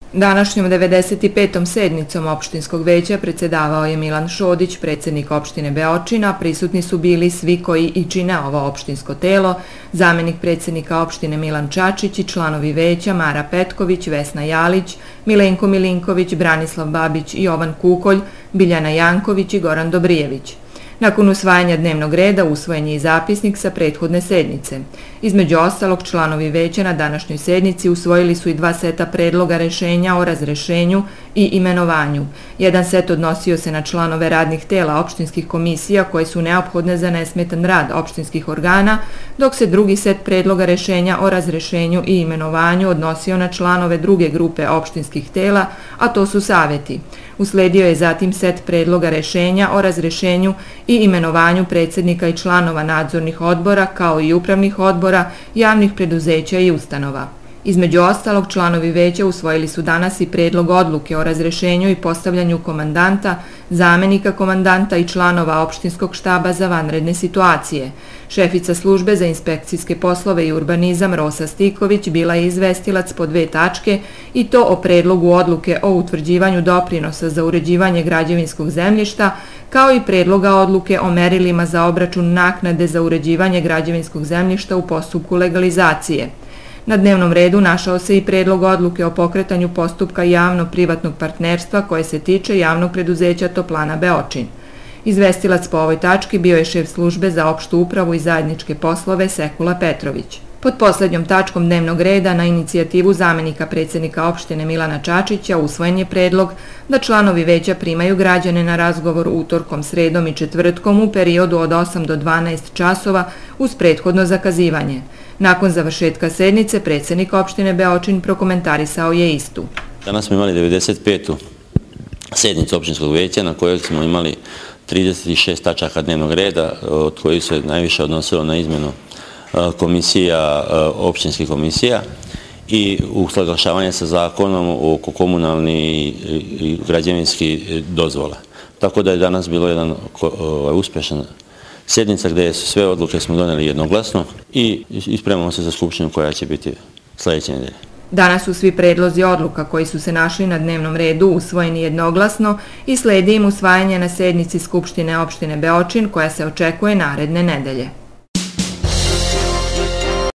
Današnjom 95. sednicom opštinskog veća predsjedavao je Milan Šodić, predsjednik opštine Beočina. Prisutni su bili svi koji i čine ovo opštinsko telo, zamenik predsjednika opštine Milan Čačić i članovi veća Mara Petković, Vesna Jalić, Milenko Milinković, Branislav Babić, Jovan Kukolj, Biljana Janković i Goran Dobrijević. Nakon usvajanja dnevnog reda usvojen je i zapisnik sa prethodne sednice. Između ostalog, članovi veća na današnjoj sednici usvojili su i 2 seta predloga rešenja o razrešenju i imenovanju. Jedan set odnosio se na članove radnih tela opštinskih komisija koje su neophodne za nesmetan rad opštinskih organa, dok se drugi set predloga rešenja o razrešenju i imenovanju odnosio na članove druge grupe opštinskih tela, a to su saveti. Usledio je zatim set predloga rešenja o razrešenju i imenovanju predsjednika i članova nadzornih odbora kao i upravnih odbora, javnih preduzeća i ustanova. Između ostalog, članovi veća usvojili su danas i predlog odluke o razrešenju i postavljanju komandanta, zamenika komandanta i članova opštinskog štaba za vanredne situacije. Šefica službe za inspekcijske poslove i urbanizam Rosa Stiković bila je izvestilac po 2 tačke i to o predlogu odluke o utvrđivanju doprinosa za uređivanje građevinskog zemljišta, kao i predloga odluke o merilima za obračun naknade za uređivanje građevinskog zemljišta u postupku legalizacije. Na dnevnom redu našao se i predlog odluke o pokretanju postupka javno-privatnog partnerstva koje se tiče javnog preduzeća Toplana Beočin. Izvestilac po ovoj tački bio je šef službe za opštu upravu i zajedničke poslove Sekula Petrović. Pod poslednjom tačkom dnevnog reda na inicijativu zamenika predsjednika opštine Milana Čačića usvojen je predlog da članovi veća primaju građane na razgovor utorkom, sredom i četvrtkom u periodu od 8 do 12 časova uz prethodno zakazivanje. Nakon završetka sednice, predsjednik opštine Beočin prokomentarisao je istu. Danas smo imali 95. sednicu opštinskog veća na kojoj smo imali 36 tačaka dnevnog reda, od kojih se najviše odnosilo na izmenu komisija, opštinskih komisija i usaglašavanje sa zakonom oko komunalnih i građevinskih dozvola. Tako da je danas bilo jedan uspešan sednica gdje su sve odluke smo doneli jednoglasno i spremamo se za skupštinu koja će biti sljedeće nedelje. Danas su svi predlozi odluka koji su se našli na dnevnom redu usvojeni jednoglasno i sledi im usvajanje na sednici Skupštine opštine Beočin koja se očekuje naredne nedelje.